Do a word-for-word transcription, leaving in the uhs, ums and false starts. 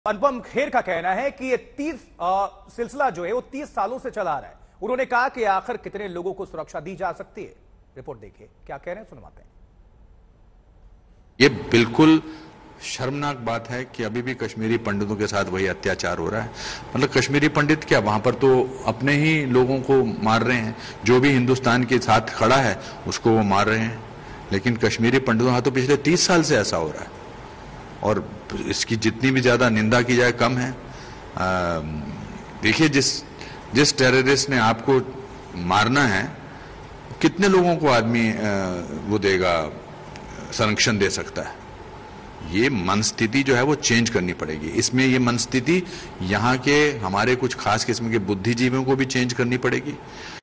अनुपम खेर का कहना है कि ये तीस सिलसिला जो है वो तीस सालों से चला आ रहा है। उन्होंने कहा कि आखिर कितने लोगों को सुरक्षा दी जा सकती है। रिपोर्ट देखिए क्या कह रहे हैं, सुनवाते हैं। ये बिल्कुल शर्मनाक बात है कि अभी भी कश्मीरी पंडितों के साथ वही अत्याचार हो रहा है। मतलब कश्मीरी पंडित क्या, वहां पर तो अपने ही लोगों को मार रहे हैं, जो भी हिंदुस्तान के साथ खड़ा है उसको वो मार रहे हैं। लेकिन कश्मीरी पंडितों का तो पिछले तीस साल से ऐसा हो रहा है और इसकी जितनी भी ज्यादा निंदा की जाए कम है। देखिए, जिस जिस टेररिस्ट ने आपको मारना है, कितने लोगों को आदमी आ, वो देगा, संरक्षण दे सकता है। ये मनस्थिति जो है वो चेंज करनी पड़ेगी। इसमें ये मनस्थिति यहाँ के हमारे कुछ खास किस्म के बुद्धिजीवियों को भी चेंज करनी पड़ेगी।